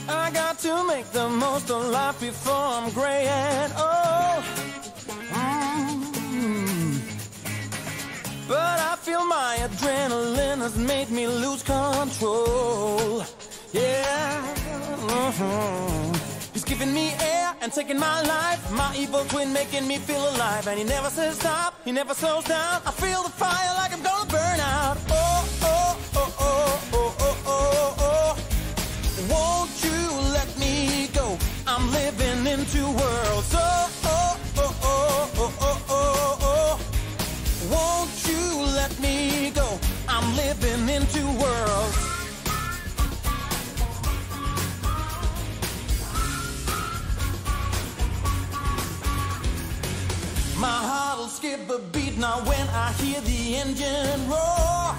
I got to make the most of life before I'm gray and old. But I feel my adrenaline has made me lose control. Yeah. He's giving me air and taking my life. My evil twin making me feel alive. And he never says stop, he never slows down. I feel the fire like I'm gonna burn out. Oh, oh, oh, oh, oh, oh, oh, oh. Won't you let me go? I'm living in two worlds. Oh, oh, oh, oh, oh, oh, oh, oh. Won't you let me go? I'm living in two worlds. My heart'll skip a beat now when I hear the engine roar.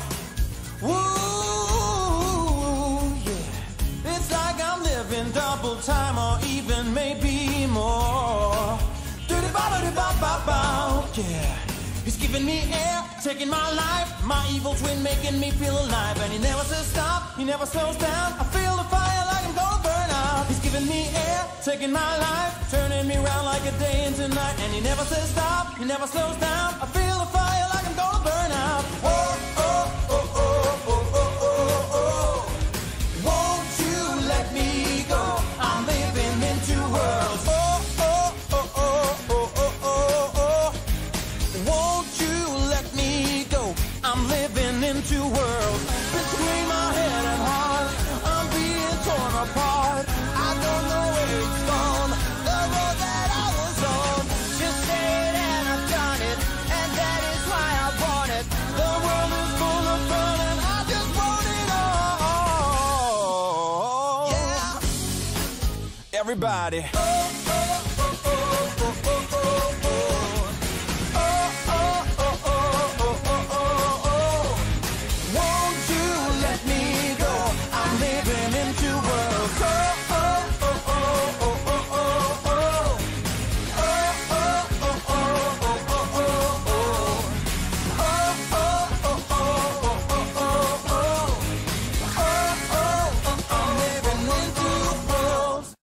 Woo, yeah. It's like I'm living double time or even maybe more. Do-do-ba-ba-do-ba-ba-ba, yeah. He's giving me air, taking my life. My evil twin making me feel alive. And he never says stop, he never slows down. I feel the fire like I'm gonna burn out. He's giving me air, taking my life, turning me round like a day into night. And he never says stop, he never slows down. I feel the fire like I'm gonna burn out. Oh, oh, oh, oh, oh, oh, oh, oh. Won't you let me go? I'm living in two worlds. Oh, oh, oh, oh, oh, oh, oh, oh. Won't you let me go? I'm living in two worlds. Between my head and heart, I'm being torn apart. I don't know where it's gone, the road that I was on. Just say it and I've done it, and that is why I want it. The world is full of fun and I just want it all. Yeah. Everybody.